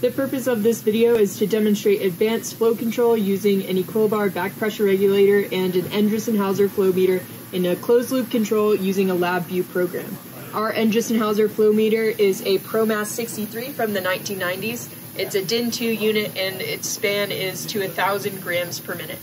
The purpose of this video is to demonstrate advanced flow control using an Equilibar back pressure regulator and an Endress Hauser flow meter in a closed loop control using a LabVIEW program. Our Endress Hauser flow meter is a ProMass 63 from the 1990s. It's a DIN 2 unit and its span is to 1,000 grams per minute.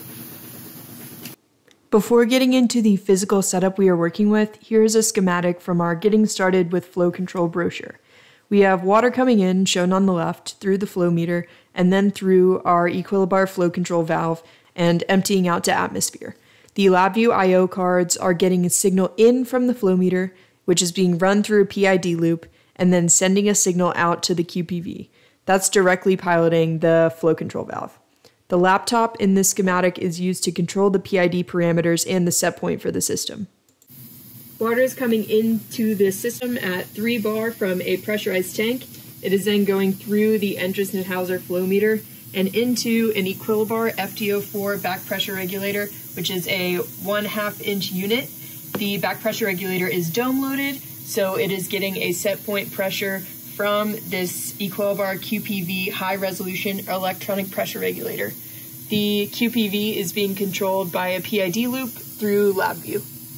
Before getting into the physical setup we are working with, here's a schematic from our Getting Started with Flow Control brochure. We have water coming in, shown on the left, through the flow meter, and then through our Equilibar flow control valve and emptying out to atmosphere. The LabVIEW I/O cards are getting a signal in from the flow meter, which is being run through a PID loop, and then sending a signal out to the QPV. That's directly piloting the flow control valve. The laptop in this schematic is used to control the PID parameters and the set point for the system. Water is coming into the system at 3 bar from a pressurized tank. It is then going through the Endress Hauser flow meter and into an Equilibar FDO4 back pressure regulator, which is a 1/2 inch unit. The back pressure regulator is dome loaded, so it is getting a set point pressure from this Equilibar QPV high resolution electronic pressure regulator. The QPV is being controlled by a PID loop through LabVIEW.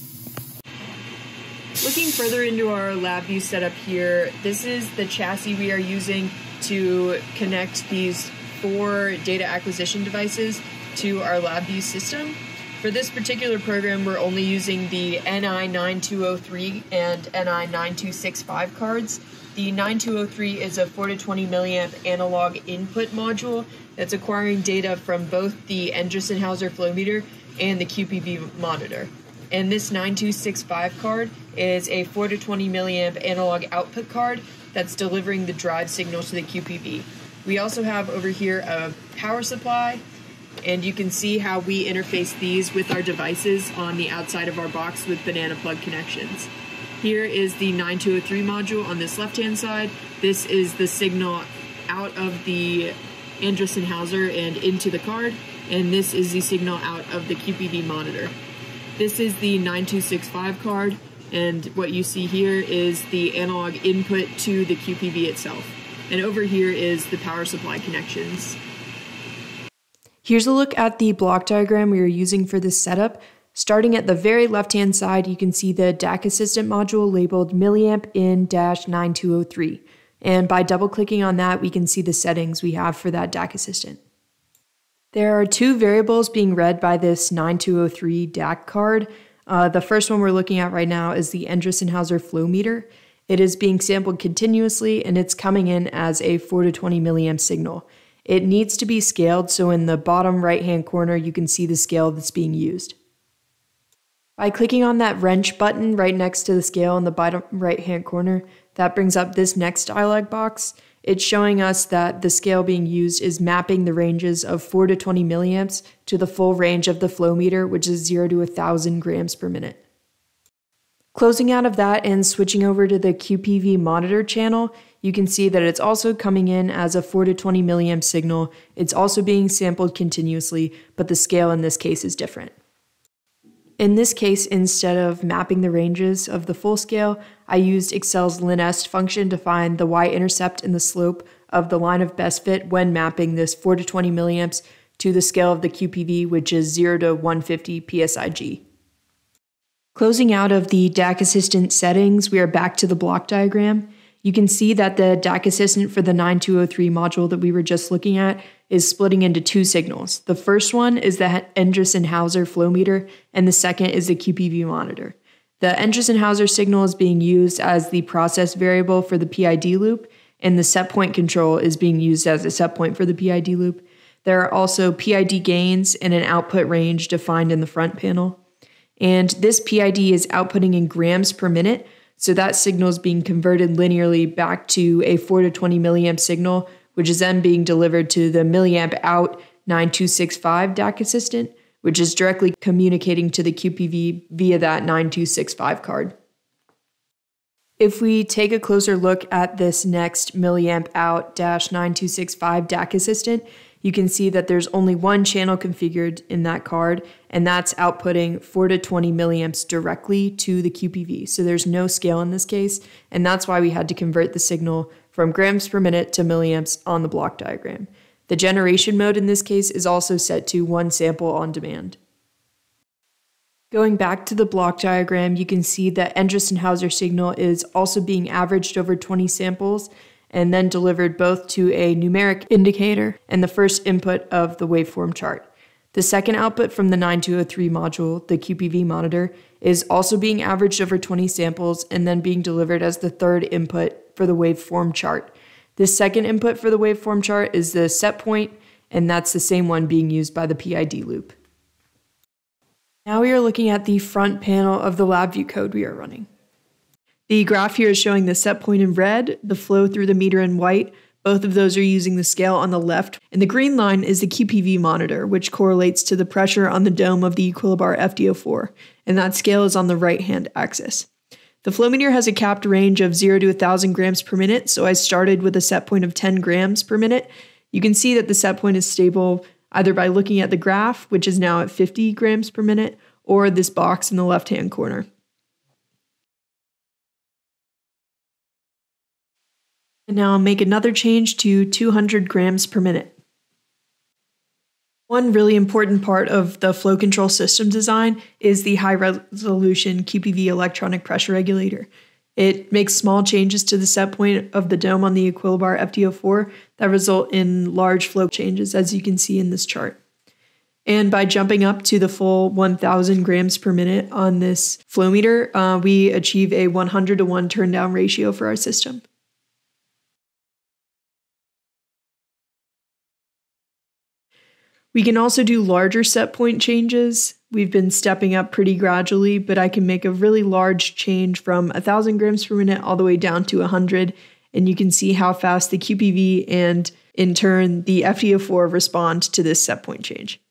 Looking further into our LabVIEW setup here, this is the chassis we are using to connect these 4 data acquisition devices to our LabVIEW system. For this particular program, we're only using the NI9203 and NI9265 cards. The 9203 is a 4 to 20 milliamp analog input module that's acquiring data from both the Endress Hauser flow meter and the QPV monitor. And this 9265 card is a 4 to 20 milliamp analog output card that's delivering the drive signal to the QPV. We also have over here a power supply, and you can see how we interface these with our devices on the outside of our box with banana plug connections. Here is the 9203 module on this left-hand side. This is the signal out of the Endress Hauser and into the card, and this is the signal out of the QPV monitor. This is the 9265 card, and what you see here is the analog input to the QPV itself. And over here is the power supply connections. Here's a look at the block diagram we are using for this setup. Starting at the very left-hand side, you can see the DAQ Assistant module labeled milliamp in-9203. And by double-clicking on that, we can see the settings we have for that DAQ Assistant. There are 2 variables being read by this 9203 DAQ card. The first one we're looking at right now is the Endress Hauser flow meter. It is being sampled continuously, and it's coming in as a 4 to 20 milliamp signal. It needs to be scaled, so in the bottom right-hand corner, you can see the scale that's being used. By clicking on that wrench button right next to the scale in the bottom right-hand corner, that brings up this next dialog box. It's showing us that the scale being used is mapping the ranges of 4 to 20 milliamps to the full range of the flow meter, which is 0 to 1,000 grams per minute. Closing out of that and switching over to the QPV monitor channel, you can see that it's also coming in as a 4 to 20 milliamp signal. It's also being sampled continuously, but the scale in this case is different. In this case, instead of mapping the ranges of the full scale, I used Excel's linest function to find the y-intercept and the slope of the line of best fit when mapping this 4 to 20 milliamps to the scale of the QPV, which is 0 to 150 psig. Closing out of the DAQ Assistant settings, we are back to the block diagram. You can see that the DAQ Assistant for the 9203 module that we were just looking at is splitting into 2 signals. The first one is the Endress Hauser flow meter, and the second is the QPV monitor. The Endress Hauser signal is being used as the process variable for the PID loop, and the set point control is being used as a set point for the PID loop. There are also PID gains and an output range defined in the front panel. And this PID is outputting in grams per minute, so that signal is being converted linearly back to a 4 to 20 milliamp signal, which is then being delivered to the milliamp out 9265 DAQ Assistant, which is directly communicating to the QPV via that 9265 card. If we take a closer look at this next milliamp out -9265 DAQ Assistant, you can see that there's only one channel configured in that card, and that's outputting 4 to 20 milliamps directly to the QPV. So there's no scale in this case, and that's why we had to convert the signal from grams per minute to milliamps on the block diagram. The generation mode in this case is also set to 1 sample on demand. Going back to the block diagram, you can see that Endress Hauser signal is also being averaged over 20 samples and then delivered both to a numeric indicator and the first input of the waveform chart. The second output from the 9203 module, the QPV monitor, is also being averaged over 20 samples and then being delivered as the third input for the waveform chart. This second input for the waveform chart is the setpoint, and that's the same one being used by the PID loop. Now we are looking at the front panel of the LabVIEW code we are running. The graph here is showing the setpoint in red, the flow through the meter in white. Both of those are using the scale on the left, and the green line is the QPV monitor, which correlates to the pressure on the dome of the Equilibar FDO4, and that scale is on the right-hand axis. The flow meter has a capped range of 0 to 1,000 grams per minute, so I started with a set point of 10 grams per minute. You can see that the set point is stable either by looking at the graph, which is now at 50 grams per minute, or this box in the left-hand corner. And now I'll make another change to 200 grams per minute. One really important part of the flow control system design is the high-resolution QPV electronic pressure regulator. It makes small changes to the set point of the dome on the Equilibar FDO4 that result in large flow changes, as you can see in this chart. And by jumping up to the full 1,000 grams per minute on this flow meter, we achieve a 100-to-1 turn-down ratio for our system. We can also do larger set point changes. We've been stepping up pretty gradually, but I can make a really large change from 1,000 grams per minute all the way down to 100, and you can see how fast the QPV and, in turn, the FDO4 respond to this set point change.